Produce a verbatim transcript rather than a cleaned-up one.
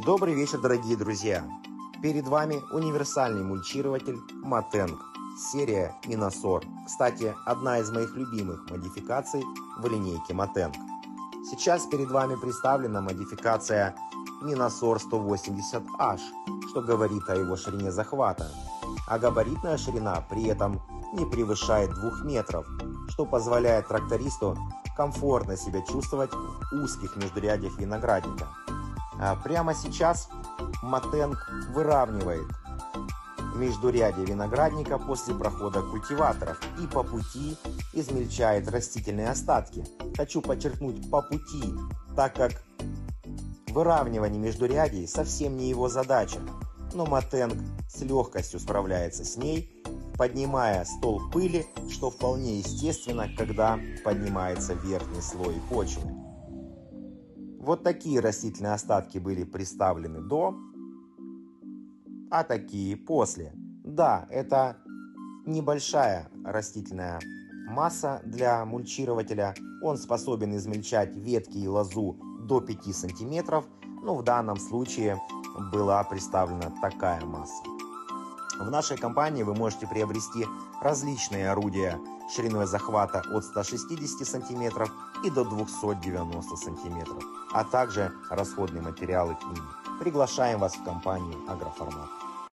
Добрый вечер, дорогие друзья! Перед вами универсальный мульчирователь Matenk, серия Minasor. Кстати, одна из моих любимых модификаций в линейке Matenk. Сейчас перед вами представлена модификация Minasor сто восемьдесят эйч, что говорит о его ширине захвата, а габаритная ширина при этом не превышает двух метров, что позволяет трактористу комфортно себя чувствовать в узких междурядьях виноградника. А прямо сейчас Matenk выравнивает междурядье виноградника после прохода культиваторов и по пути измельчает растительные остатки. Хочу подчеркнуть по пути, так как выравнивание междурядий совсем не его задача, но Matenk с легкостью справляется с ней, поднимая стол пыли, что вполне естественно, когда поднимается верхний слой почвы. Вот такие растительные остатки были представлены до, а такие после. Да, это небольшая растительная масса для мульчирователя. Он способен измельчать ветки и лозу до пяти сантиметров, но в данном случае была представлена такая масса. В нашей компании вы можете приобрести различные орудия шириной захвата от ста шестидесяти сантиметров и до двухсот девяноста сантиметров, а также расходные материалы к ним. Приглашаем вас в компанию Агроформат.